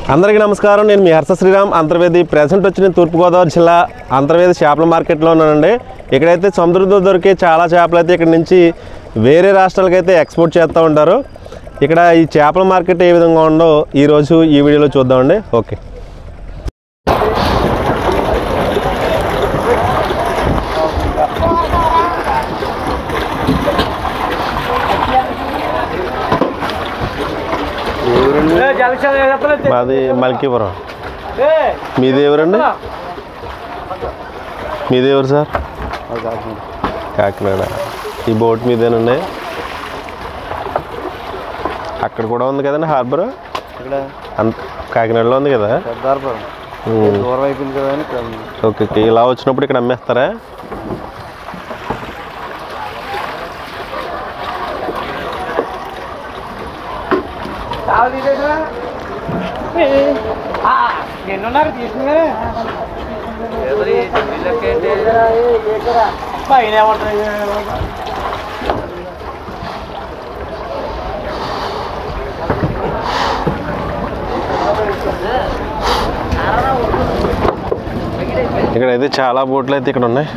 అందరికీ నమస్కారం. నేను మీ హర్ష శ్రీరామ్. అంతర్వేది ప్రెజెంట్ వచ్చిన తూర్పుగోదావరి జిల్లా అంతర్వేది చేపల మార్కెట్లో ఉన్నానండి. ఇక్కడైతే సముద్రంలో దొరికే చాలా చేపలు అయితే ఇక్కడ నుంచి వేరే రాష్ట్రాలకు అయితే ఎక్స్పోర్ట్ చేస్తూ ఉంటారు. ఇక్కడ ఈ చేపల మార్కెట్ ఏ విధంగా ఉందో ఈరోజు ఈ వీడియోలో చూద్దామండి. ఓకే, మాది మల్కీపురం. మీది ఎవరండి? మీది ఎవరు సార్? కాకినాడ. ఈ బోట్ మీదేనండి. అక్కడ కూడా ఉంది కదండి హార్బర్, కాకినాడలో ఉంది కదా. ఓకే, ఇలా వచ్చినప్పుడు ఇక్కడ అమ్మేస్తారా? ఇక్కడైతే చాలా బోట్లు అయితే ఇక్కడ ఉన్నాయి.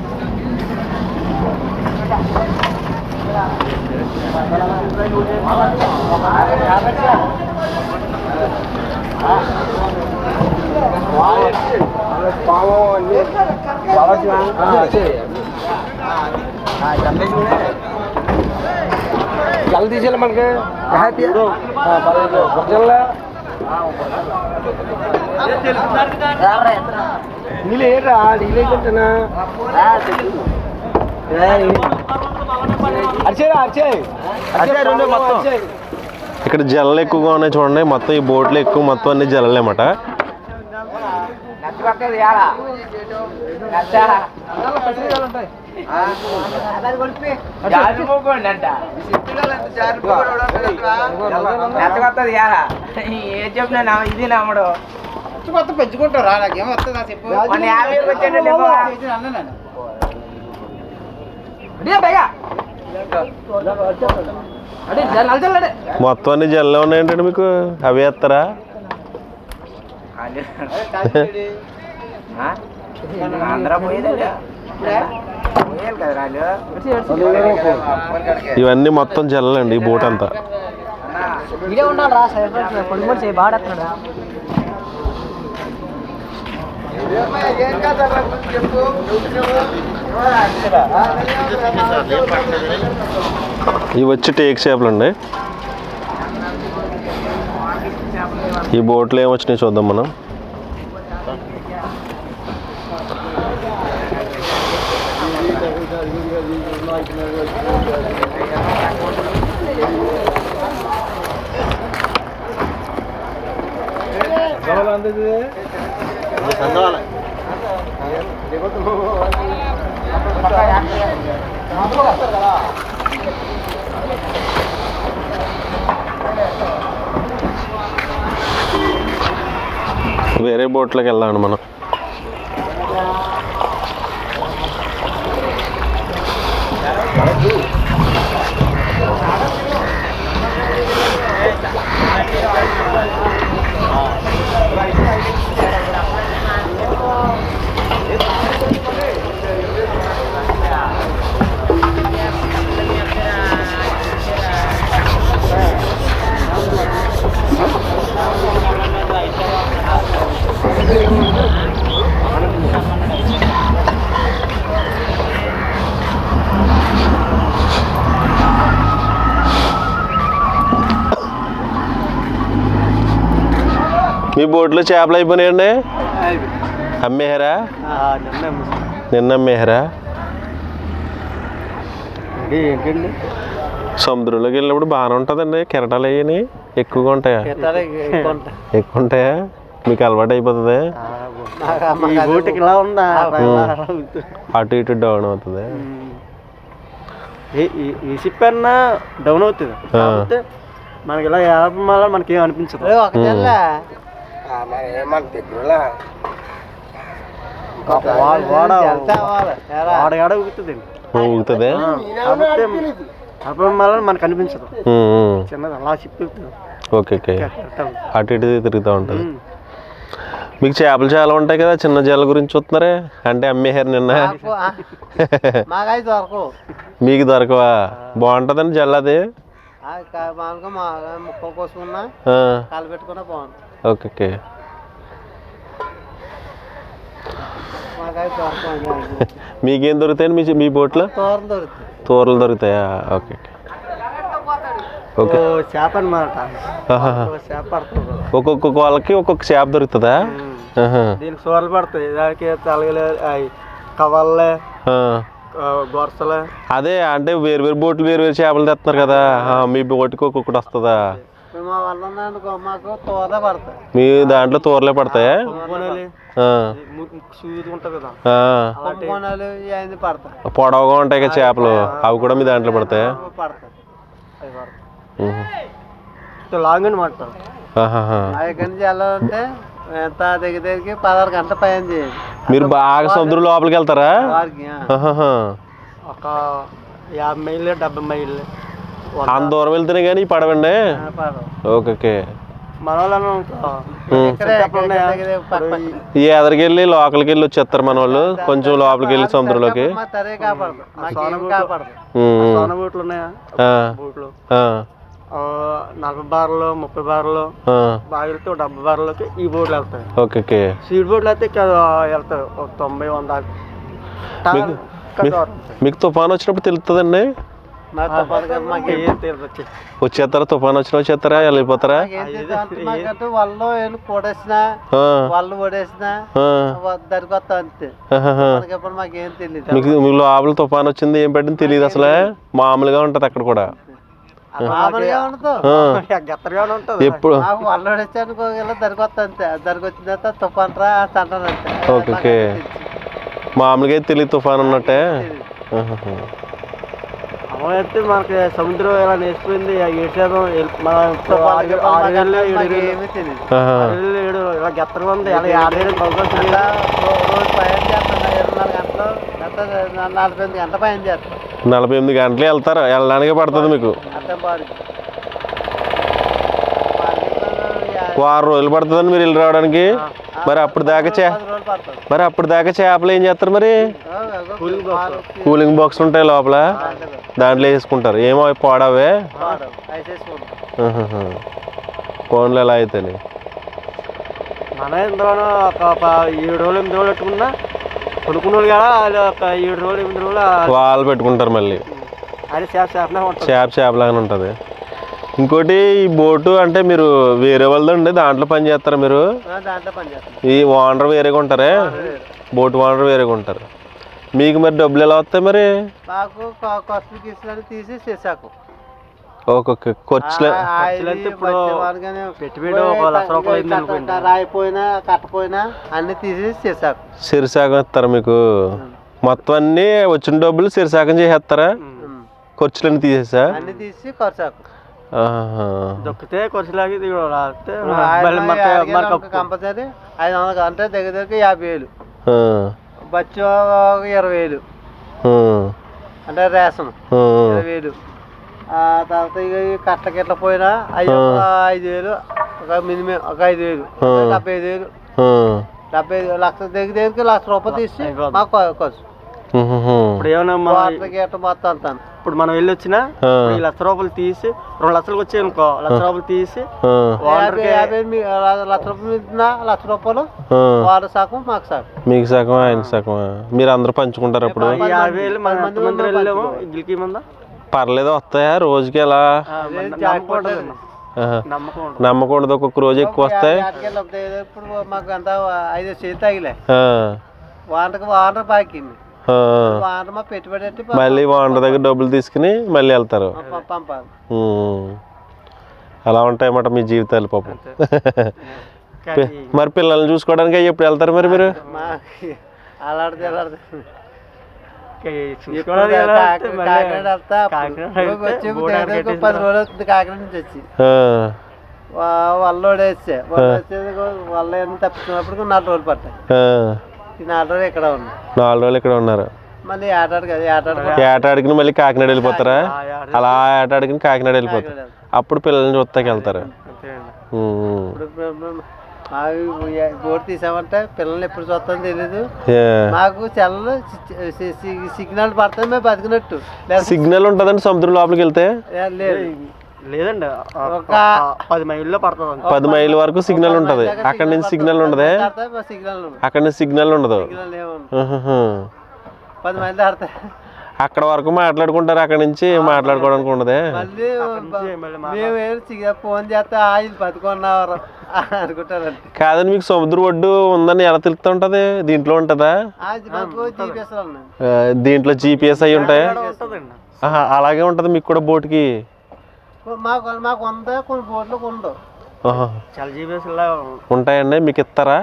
जल्दी चल मन के ఇక్కడ జల్లలు ఎక్కువగా ఉన్నాయి చూడండి. మొత్తం ఈ బోట్లు ఎక్కువ, మొత్తం అన్ని జల్లలే అన్నమాట. ఇది నమ్మడు పెంచుకుంటారా? నాకేం వస్తుందా చెప్పు. మొత్తం అన్ని జల్లే ఉన్నాయంటండి మీకు. అవి వేస్తారా? ఇవన్నీ మొత్తం జల్లండి ఈ బోట్ అంతా. ఇవి వచ్చి టేక్ చేపలు అండి. ఈ బోట్లు ఏమొచ్చినాయి చూద్దాం మనం. వేరే బోట్లోకి వెళ్ళాను మనం. మీ బోట్లో చేపలు అయిపోయినాయండి? అమ్మేహారా? నిన్న అమ్మేహారా? సముద్రంలోకి వెళ్ళినప్పుడు బాగానే ఉంటుందండి. కెరటాలు అయ్యి ఎక్కువగా ఉంటాయా? ఎక్కువ ఉంటాయా? మీకు అలవాటు అయిపోతుంది. అటు ఇటు డౌన్ అవుతుంది. ఈ షిప్ అన్నా డౌన్ అవుతుంది. మనకి ఇలా మనకి ఏం అనిపించదు. ఊగుతుంది అప్పుడు మళ్ళీ మనకు అనిపించదు. చిన్నది అలా షిప్ ఓకే ఓకే అటు ఇటు తిరుగుతూ ఉంటుంది. మీకు చేపలు చాలా ఉంటాయి కదా, చిన్న జల్ల గురించి చూస్తున్నారే అంటే అమ్మేహారు నిన్న. మీకు దొరకవా? బాగుంటుందండి జల్ల అది. ఓకే ఓకే మీకేం దొరుకుతాయండి మీ బోట్లో? తోరలు దొరుకుతాయా? ఓకే ఓకే చేప అనమాట. ఒక్కొక్క వాళ్ళకి ఒక్కొక్క చేప దొరుకుతుందా? దీనికి సోరలు పడతాయి, దానికి తలగలే కవల్లే గొరసలే. అదే అంటే వేరు వేరు బోట్లు వేరు వేరు చేపలు తెస్తున్నారు కదా, మీ బోటుకి ఒక్కొక్కటి వస్తుందా? మాకు తోరలే పడతాయి. మీ దాంట్లో తోరలే పడతాయా? పొడవుగా ఉంటాయి కదా చేపలు, అవి కూడా మీ దాంట్లో పడతాయా? లాంగ్ అని మాట. వెళ్ళాలంటే ఎంత దగ్గర దగ్గరికి 16 గంటల పైన చేయాలి. మీరు బాగా సముద్రం లోపలికి వెళ్తారా? ఒక 50 మైళ్ళు 70 మైళ్ళు అంత దూరం వెళ్తేనే కానీ పడవండి. ఓకే ఓకే మన వాళ్ళు ఈ ఎదరికి వెళ్ళి లోపలికి వెళ్ళి వచ్చేస్తారు మన వాళ్ళు, కొంచెం లోపలికి వెళ్ళి సముద్రంలోకి. బోట్లు ఉన్నాయా? బోట్లు 40 బార్లు 30 బార్లు బాగా వెళ్తే 70 బార్లకి ఈ బోట్లు వెళ్తాయి. ఓకే ఓకే స్పీడ్ బోట్లు అయితే వెళ్తాయి 90 100. మీకు తుఫాను వచ్చినప్పుడు తెలుస్తుందండి? వచ్చేస్తారా? తుఫాను వచ్చిన వచ్చేస్తారా? వెళ్ళిపోతారా? వాళ్ళు కొడేసినా వాళ్ళు కొడేసినా దరికొస్తా అంతే. మాకేం తెలియదు. మీకు లోపల తుఫాను వచ్చింది ఏం పెట్టింది తెలియదు అసలు, మామూలుగా ఉంటది అక్కడ కూడా. ఎప్పుడు వాళ్ళు కొడేసాను దరికొస్తా అంతే. దరికొచ్చిన తర్వాత తుఫాన్ రా అంటారు అంతే. ఓకే మామూలుగా అయితే తెలియదు తుఫాన్ ఉన్నట్టే. అయితే మనకి సముద్రం ఎలా నేర్చుకుంది ఇలా గెత్తగా ఉంది. ఎలా 48 గంటల పైన చేస్తాం. 48 గంటలు వెళ్తారు, వెళ్ళడానికి పడుతుంది మీకు. వారం రోజులు పడుతుందండి మీరు వెళ్ళి రావడానికి. మరి అప్పుడు దాకా చేపలు ఏం చేస్తారు మరి? కూలింగ్ బాక్స్ ఉంటాయి లోపల, దాంట్లో వేసుకుంటారు. ఏమో పోడవే ఫోన్లు ఎలా అయితే మన ఇందులో ఒక 7 రోజులు 8 రోజులు పెట్టుకున్నా కొనుక్కున్న వాళ్ళు కదా ఒక 7 రోజులు 8 రోజులు వాళ్ళు పెట్టుకుంటారు. మళ్ళీ అది చేపలాగానే ఉంటుంది. ఇంకోటి ఈ బోటు అంటే మీరు వేరే వాళ్ళదండి, దాంట్లో పని చేస్తారా మీరు? ఈ ఓనర్ వేరేగా ఉంటారే, బోటు ఓనర్ వేరేగా ఉంటారు. మీకు మరి డబ్బులు ఎలా వస్తాయి మరి? ఒక్కొక్క ఖర్చులు రాయిపోయినా కట్టపోయినా అన్ని తీసి సిరిసాగం ఇస్తారా మీకు? మొత్తం అన్ని వచ్చిన డబ్బులు సిరిసాగం చేసేస్తారా? ఖర్చులన్నీ తీసేసా? అన్ని తీసి ఖర్చు దొక్కితే ఖర్చులాగి కంపల్సరీ 500 అంటే దగ్గర దగ్గర 50,000. బచ్చు 20,000 అంటే రేషన్ 20,000. తర్వాత ఇక కట్ల గిట్ల పోయినా 5,000 ఒక మినిమం ఒక 5,000 75,000 75 లక్ష దగ్గర దగ్గరికి 1,00,000 రూపాయలు తీసి మాకు ఖర్చు. ఇప్పుడు ఏమన్నా మొత్తం అంతాను. ఇప్పుడు మనం వెళ్ళి వచ్చినా 1,00,000 రూపాయలు తీసి 2 లక్షలకు వచ్చాయి అనుకో, 1,00,000 రూపాయలు తీసి 1,00,000 రూపాయలు 1,00,000 రూపాయలు వాడు సగం మాకు సగం. మీకు సగం ఆయనకు సగం, మీరు అందరూ పంచుకుంటారు. అప్పుడు 50,000 మంది వెళ్ళాము. ఇడ్లీకి మందా పర్లేదు వస్తాయా రోజుకి? ఎలా నమ్మకం ఉండదు, ఒక్కొక్క రోజు ఎక్కువ వస్తాయి. ఇప్పుడు మాకు అంతా 5 చేతి తగిలే వాటర్ బాకీ పెట్టుబడి మళ్ళీ ఓనర్ దగ్గర డబ్బులు తీసుకుని మళ్ళీ వెళ్తారు. అలా ఉంటాయన్నమాట మీ జీవితాలు పాపం. మరి పిల్లల్ని చూసుకోవడానికి ఎప్పుడు వెళ్తారు మరి మీరు? వాళ్ళు వేస్తే వాళ్ళు తప్పించినప్పుడు 4 రోజులు పడతాయి. 4 రోజులు ఇక్కడ ఉన్నారు. 4 రోజులు ఇక్కడ ఉన్నారు. మళ్ళీ ఏటాడికి మళ్ళీ కాకినాడ వెళ్ళిపోతారా? అలా ఏటాడికి కాకినాడ వెళ్ళిపోతారు. అప్పుడు పిల్లల్ని చూస్తాకి వెళ్తారు. బోట్ తీసామంటే పిల్లల్ని ఎప్పుడు చూస్తామో తెలీదు. మాకు సెల్లు సిగ్నల్ పడుతుంది, మేము బతికినట్టు. సిగ్నల్ ఉంటుందండి సముద్రం లోపలికి వెళ్తే? లేదండి, ఒక 10 మైళ్ళలో పడుతుంది. 10 మైళ్ళ వరకు సిగ్నల్ ఉంటది. అక్కడ నుంచి సిగ్నల్ ఉండదు. అక్కడ నుంచి సిగ్నల్ ఉండదు. 10 మైళ్ళు ఆడతాయి. అక్కడ వరకు మాట్లాడుకుంటారు, అక్కడ నుంచి మాట్లాడుకోవడానికి ఉండదే. ఫోన్ చేస్తే ఆయన బతుకున్నారు అనుకుంటారండి. కాదండి, మీకు సముద్ర ఒడ్డు ఉందని ఎలా తెలుస్తూ ఉంటది? దీంట్లో ఉంటదా? దీంట్లో జీపీఎస్ అయి ఉంటాయి. అలాగే ఉంటది మీకు కూడా బోట్కి? మాకు ఉందా, కొన్ని బోట్లు ఉండవు. ఉంటాయండి, మీకు ఇస్తారా?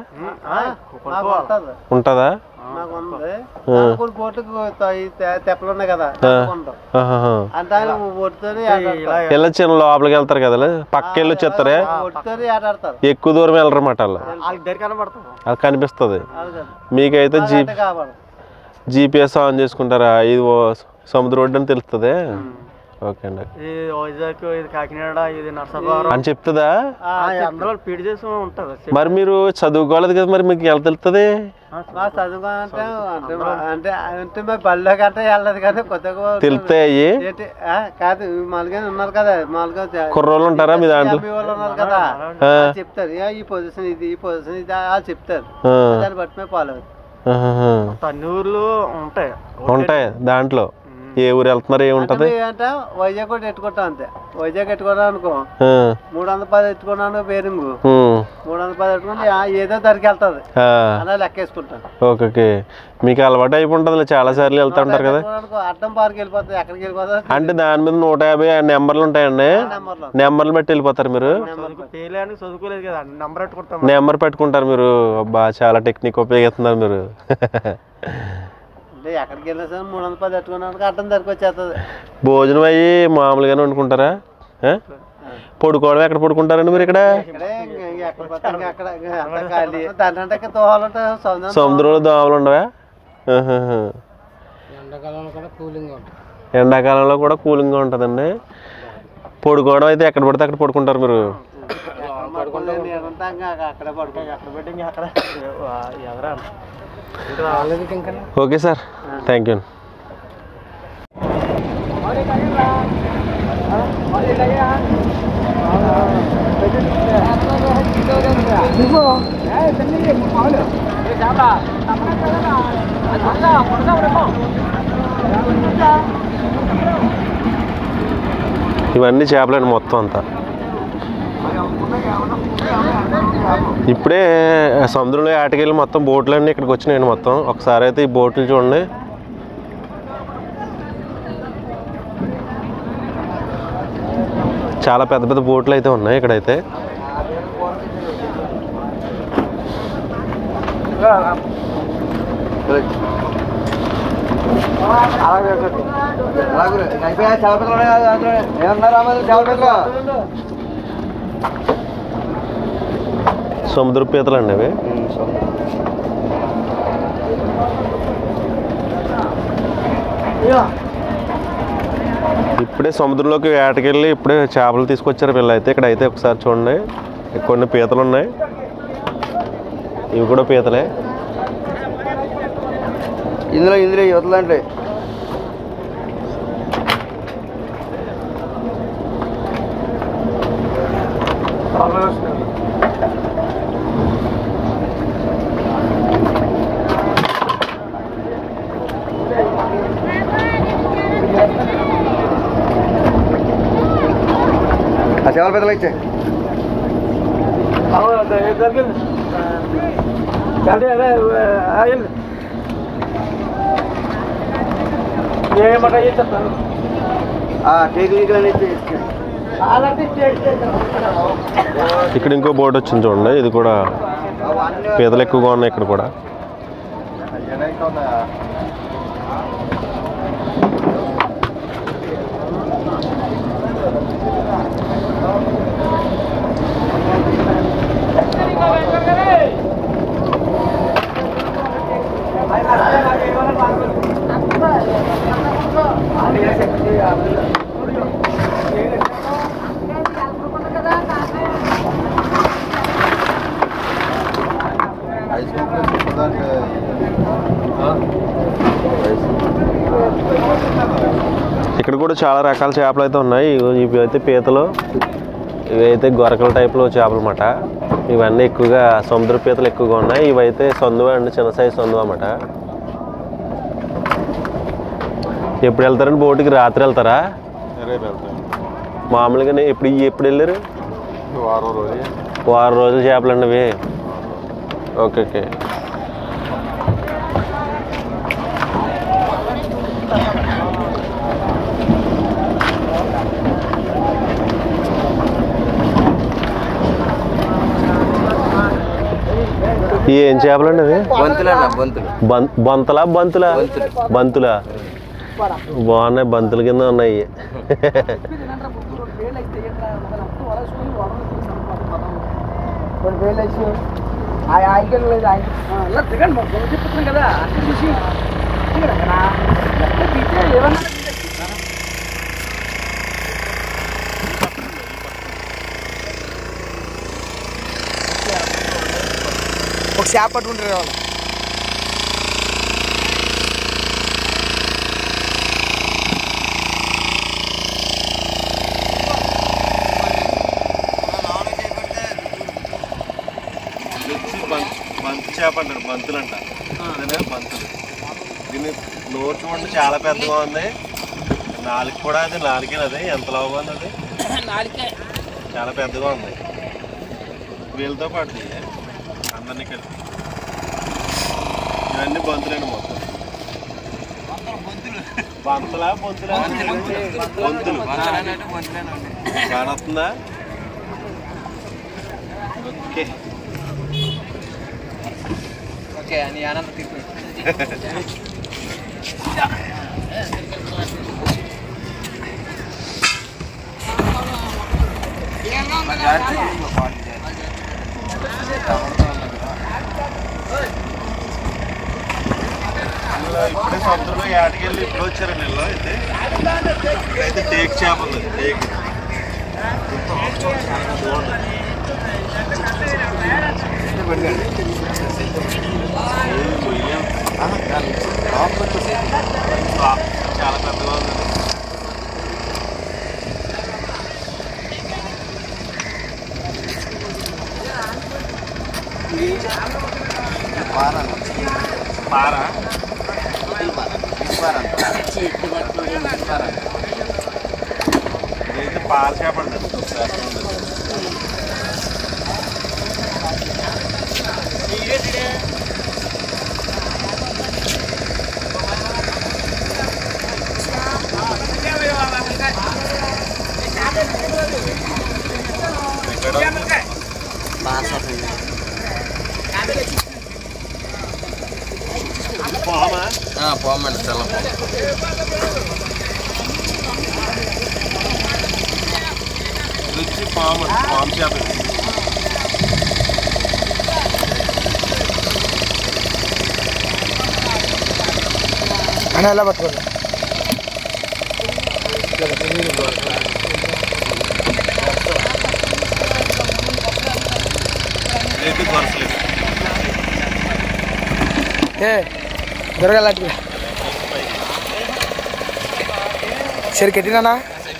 ఉంటదా? కొన్ని బోట్లకు తెప్పలు ఉన్నాయి కదా, అంటే ఇలా చిన్న లోపలికి వెళ్తారు కదా, పక్క వెళ్ళి వచ్చేస్తారే, ఎక్కువ దూరం వెళ్ళరు అన్నమాట. అది కనిపిస్తుంది మీకైతే. జీపీఎస్ ఆన్ చేసుకుంటారా? ఇది సముద్ర ఒడ్డు అని తెలుస్తుంది. ఓకే అండి. వైజాగ్, ఇది కాకినాడ, ఇది నర్సాపురం అని చెప్తుందా? అందులో పీడి చేసి ఉంటుంది. మరి మీరు చదువుకోలేదు కదా, మరి మీకు ఎలా తెలుస్తుంది? చదువుకోవాలంటే అంటే అంటే బళ్ళో గట్రా వెళ్ళదు కదా, కొత్తగా తెలుస్తాయి. కాదు, మామూలుగా ఉన్నారు కదా, మామూలుగా కుర్రోళ్ళు ఉంటారా మీ దాంట్లో? వాళ్ళు ఉన్నారు కదా, చెప్తారు ఈ పొజిషన్ ఇది, ఈ పొజిషన్ ఇది వాళ్ళు చెప్తారు. దాన్ని బట్టి మేము ఫాలో అవుతాం. అన్ని ఊర్లు ఉంటాయి దాంట్లో. ఏ ఊరు వెళ్తున్నారు? ఏముంటది? వైజాగ్ కూడా ఎట్టుకుంటాం అంతే. వైజాగ్ ఎట్టుకున్నాం అనుకో 310 ఎట్టుకున్నాను బేరింగ్, 310 ఎట్టుకుంటే ఏదో ధరికి వెళ్తుంది అలా లెక్కేసుకుంటాను. ఓకే, మీకు అలవాటు అయిపోతుంది, చాలా సార్లు వెళ్తా ఉంటారు కదా. అడ్డం పార్క్ వెళ్ళిపోతుంది, ఎక్కడికి వెళ్ళిపోతుంది అంటే దాని మీద 150 నెంబర్లు ఉంటాయండి. నెంబర్లు బట్టి వెళ్ళిపోతారు మీరు? చదువుకోలేదు కదా, నెంబర్ పెట్టుకుంటారు మీరు. అబ్బా, చాలా టెక్నిక్ ఉపయోగిస్తున్నారు మీరు. ఎక్కడికి వెళ్ళినా సరే 310 ఎట్టుకున్నాను అడ్డం ధరికి వచ్చేస్తుంది. భోజనం అయ్యి మామూలుగానే వండుకుంటారా? పడుకోవడం ఎక్కడ పడుకుంటారండి మీరు? ఇక్కడ సముద్రంలో దోమలు ఉండవా? ఎండాకాలంలో కూడా కూలింగ్గా ఉంటుందండి. పడుకోవడం అయితే ఎక్కడ పడితే అక్కడ పడుకుంటారు మీరు? Okay sir, thank you. ఇవన్నీ చేపలండి మొత్తం అంతా. ఇప్పుడే సముద్రంలో ఆటకెళ్ళి మొత్తం బోట్లన్నీ ఇక్కడికి వచ్చినాయండి మొత్తం. ఒకసారి అయితే ఈ బోట్లు చూడండి. చాలా పెద్ద పెద్ద బోట్లు అయితే ఉన్నాయి ఇక్కడైతే. సముద్ర పీతలు అండి అవి. ఇప్పుడే సముద్రంలోకి వేటకెళ్ళి ఇప్పుడే చేపలు తీసుకొచ్చారు వీళ్ళు అయితే. ఇక్కడ అయితే ఒకసారి చూడండి, కొన్ని పీతలు ఉన్నాయి. ఇవి కూడా పీతలే. ఇందులో యువతలు అంటే చేపల పెద్దలు ఇచ్చే ఇక్కడ ఇంకో బోట్ వచ్చింది చూడండి. ఇది కూడా పీతలు ఎక్కువగా ఉన్నాయి ఇక్కడ కూడా. ఇక్కడ కూడా చాలా రకాల చేపలు అయితే ఉన్నాయి. ఇవి అయితే పీతలు, ఇవి అయితే గొరకల టైప్లో చేపలు అన్నమాట. ఇవన్నీ ఎక్కువగా సముద్ర పీతలు ఎక్కువగా ఉన్నాయి. ఇవైతే సందువా అండి, చిన్న సైజు సందువా అన్నమాట. ఎప్పుడు వెళ్తారండి బోటుకి? రాత్రి వెళ్తారా? మామూలుగానే ఎప్పుడు వెళ్ళారు? వారం రోజులు చేపలు అండి అవి. Okay okay. ఏం చేపలండి అవి? బొంతలా బంతులా? బంతులా బాగున్నాయి, బంతుల కింద ఉన్నాయి. ఒక చేప పట్టుకుంటారు వాళ్ళు. బంతు చేప అంటారు, బంతులు అంట. బంతులు. దీన్ని నోరు చూడండి చాలా పెద్దగా ఉంది. నాలుగు కూడా అది నాలుగేనది. ఎంత లావుగా ఉంది అది? చాలా పెద్దగా ఉంది. వీళ్ళతో పాటు అందరినీ కలిపి ఇవన్నీ బంతులేండి మొత్తం. బంతులా బొంతులా? బొంతులు. కానొస్తుందా? ఓకే ఓకే అని ఆనంద ఇప్పుడే సముద్రంలో ఏటకెళ్ళి ఇప్పుడు వచ్చారండి వీళ్ళు. అయితే టేక్ చేప ఉంది. టేక్ చాలా పెద్దగా ఉంది. పారా ఇదైతే పార చేపడుతుంది. పోమండి తెల్ల వచ్చి పాము చేప. అని ఎలా పట్టుకోండి. దొరకలాంటి సరే కట్టినా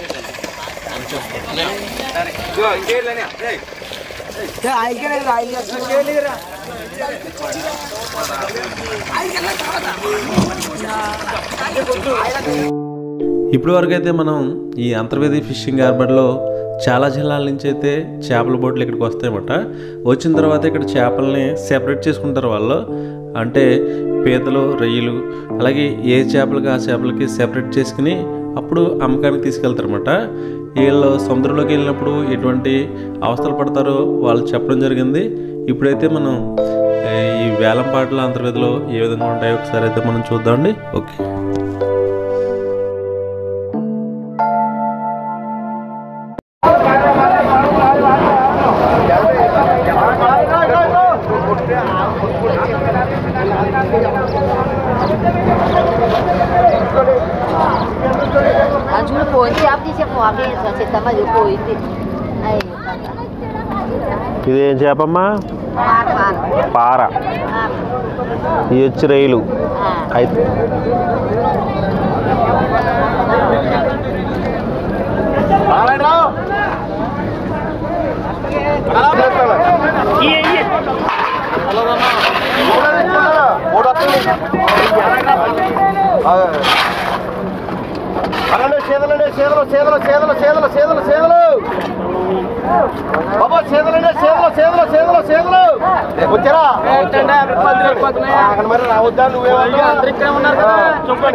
ఇప్పటి వరకు అయితే మనం ఈ అంతర్వేది ఫిషింగ్ హార్బర్లో చాలా జిల్లాల నుంచి అయితే చేపల బోట్లు ఇక్కడికి వస్తాయన్నమాట. వచ్చిన తర్వాత ఇక్కడ చేపలని సెపరేట్ చేసుకుంటారు వాళ్ళు. అంటే పీతలు, రొయ్యలు, అలాగే ఏ చేపలకి ఆ చేపలకి సెపరేట్ చేసుకుని అప్పుడు అమ్మకానికి తీసుకెళ్తారన్నమాట. వీళ్ళు సముద్రంలోకి వెళ్ళినప్పుడు ఎటువంటి అవస్థలు పడతారో వాళ్ళు చెప్పడం జరిగింది. ఇప్పుడైతే మనం ఈ వేలంపాట్ల అంతర్వేదిలో ఏ విధంగా ఉంటాయో ఒకసారి అయితే మనం చూద్దామండి. ఓకే. ఇదేం చేపమ్మా? పార. ఇది వచ్చి రొయ్యలు. అయితే చేదలండి చేదలు చేదలు చేదలు చేదలు చేదలు చేదలు బాబా చేదలండి చేదలు చేదలు చేదలు చేదలు వచ్చారా అక్కడ మరి రావద్దా నువ్వేమన్నా ఉన్నారు కదా చూపండి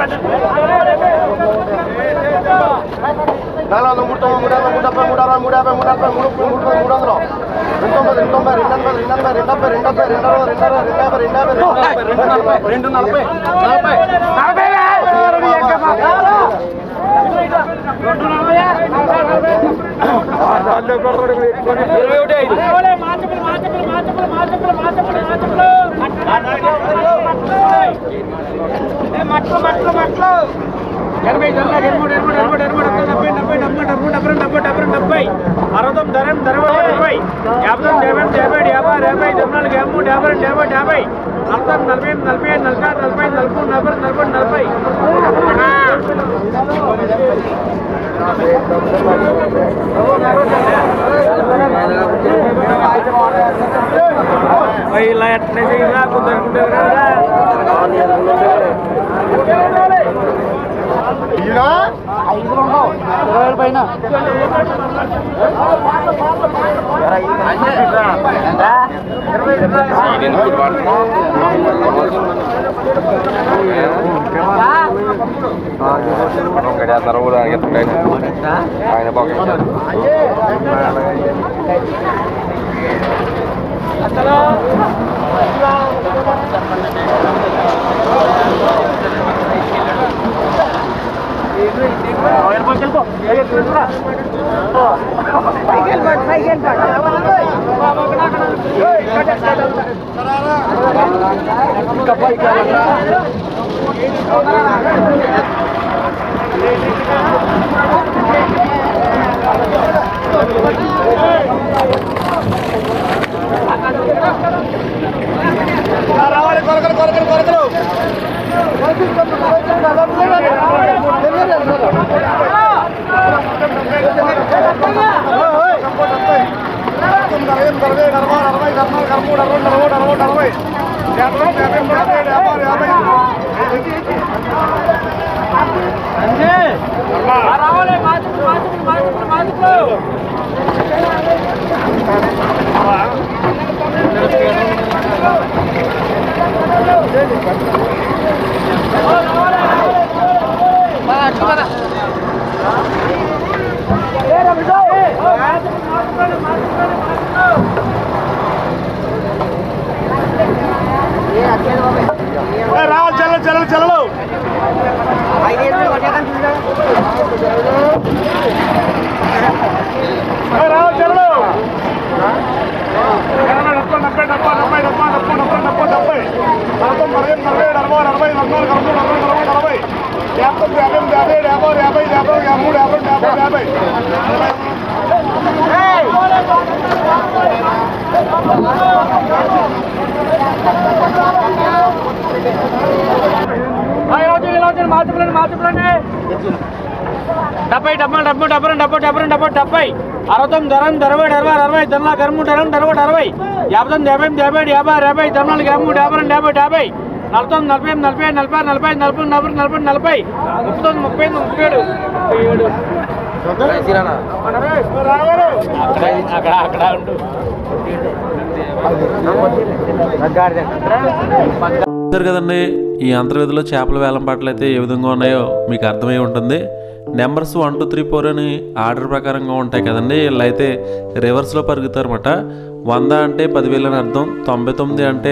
కదండి ఈ అంతర్వేదిలో చేపల వేలం పాటలు అయితే ఏ విధంగా ఉన్నాయో మీకు అర్థమై ఉంటుంది. నెంబర్స్ 1 2 3 4 అని ఆర్డర్ ప్రకారంగా ఉంటాయి కదండి. వీళ్ళు అయితే రివర్స్లో పరుగుతారు అన్నమాట. 100 అంటే 10,000 అని అర్థం, 99 అంటే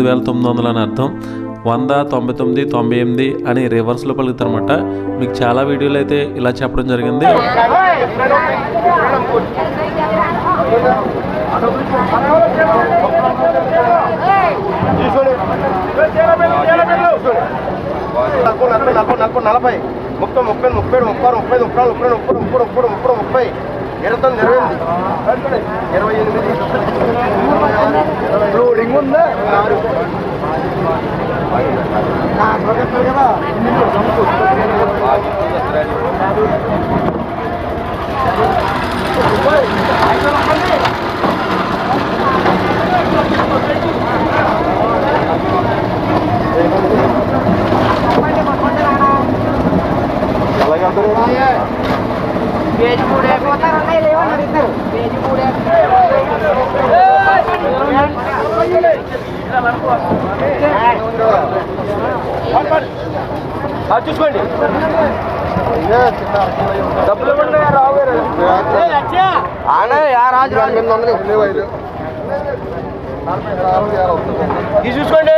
9,900 అని అర్థం, 100, 99, 98 అని రివర్స్లో పలుకుతారు అన్నమాట. మీకు చాలా వీడియోలు అయితే ఇలా చెప్పడం జరిగింది. పేజీ 3 అయిపోతారు ఉన్నాయి లేవని అడుగుతారు పేజీ 3 చూసుకోండి డబ్బులు ఇవ్వండి రావు గారు ఇది చూసుకోండి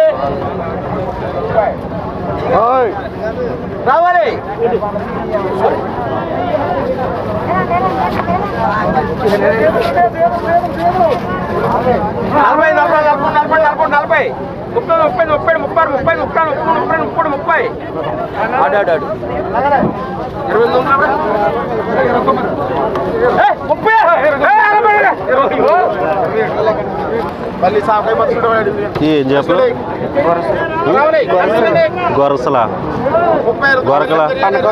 రావాలి నలభై నలభై నలభై నలభై నలభై ముప్పై ముప్పై ముప్పై ముప్పై ముప్పై ముప్పై ముప్పై ముప్పై ముప్పై ఆడాడు 20 ముప్పై ఏం చెప్పాలి గొరసలా గొరకలా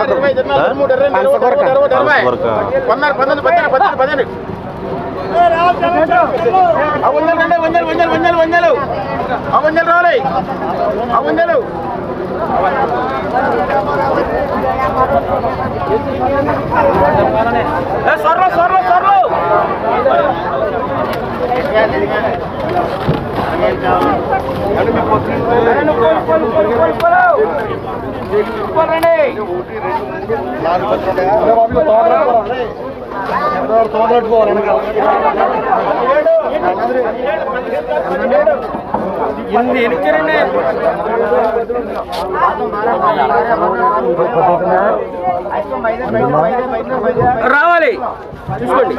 రావాలి చూసుకోండి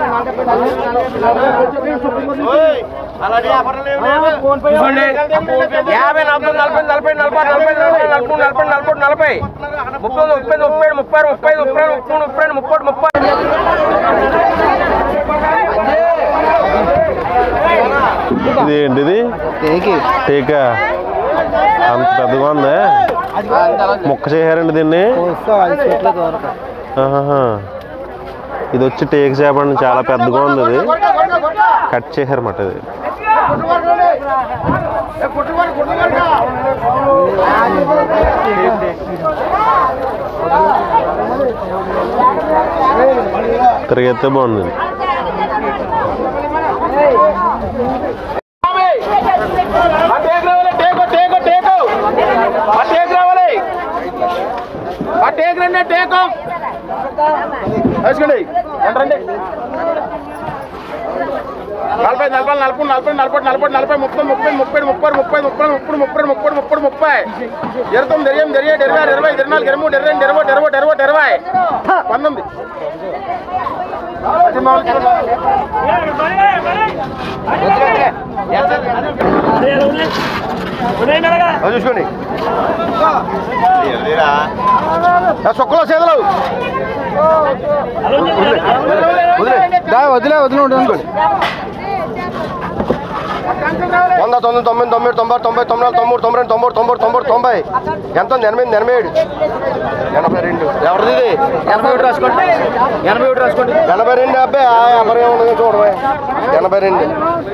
అలాంటి చూసుకోండి 50 40 40 40 40 40 40 40 40 30 30 30 30 30 30 ఇదేంటిది టీకా అంత పెద్దగా ఉందా మొక్క చేశారండి దీన్ని ఇది వచ్చి టేక్ చేపండి చాలా పెద్దగా ఉంది అది కట్ చేశారన్నమాట ఇది తిరిగితే బాగుంది వేసుకోండి ఎంటండి 40 40 40 40 40 40 40 30 30 30 30 30 30 30 30 30 30 30 29 20 20 24 23 22 20 చూసుకోండి సొక్కలో చేదలు వదిలే అనుకోండి 100 90 90 90 90 90 90 90 90 90 ఎంత 88 82 ఎవరిది ఇది 81 రాసుకోండి 81 రాసుకోండి 82 అబ్బాయి ఎవరు ఏముండదు చూడవే 82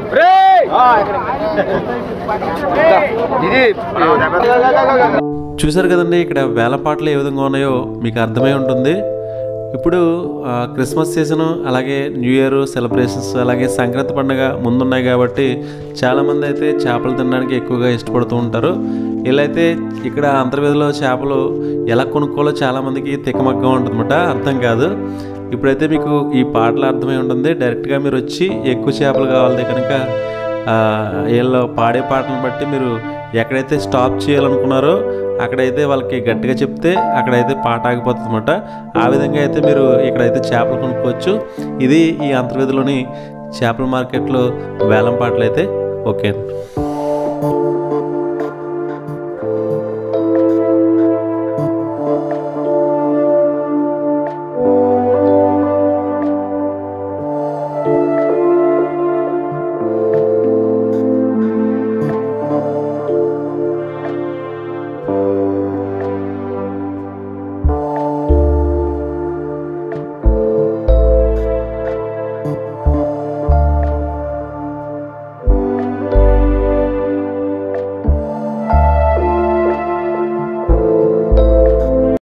ఇది చూసారు కదండి ఇక్కడ వేలంపాటలు ఏ విధంగా ఉన్నాయో మీకు అర్థమై ఉంటుంది. ఇప్పుడు క్రిస్మస్ సీజను అలాగే న్యూ ఇయర్ సెలబ్రేషన్స్ అలాగే సంక్రాంతి పండుగ ముందున్నాయి కాబట్టి చాలామంది అయితే చేపలు తినడానికి ఎక్కువగా ఇష్టపడుతూ ఉంటారు. ఇలా అయితే ఇక్కడ అంతర్వేదిలో చేపలు ఎలా కొనుక్కోవాలో చాలామందికి తికమగ్గగా ఉంటుందన్నమాట, అర్థం కాదు. ఇప్పుడైతే మీకు ఈ పాటలు అర్థమై ఉంటుంది. డైరెక్ట్గా మీరు వచ్చి ఎక్కువ చేపలు కావాలి కనుక వీళ్ళు పాడే పాటలను బట్టి మీరు ఎక్కడైతే స్టాప్ చేయాలనుకున్నారో అక్కడైతే వాళ్ళకి గట్టిగా చెప్తే అక్కడైతే పాట ఆగిపోతుంది అన్నమాట. ఆ విధంగా అయితే మీరు ఇక్కడైతే చేపలు కొనుక్కోవచ్చు. ఇది ఈ అంతర్వేదిలోని చేపల మార్కెట్లో వేలం పాటలు అయితే ఓకే.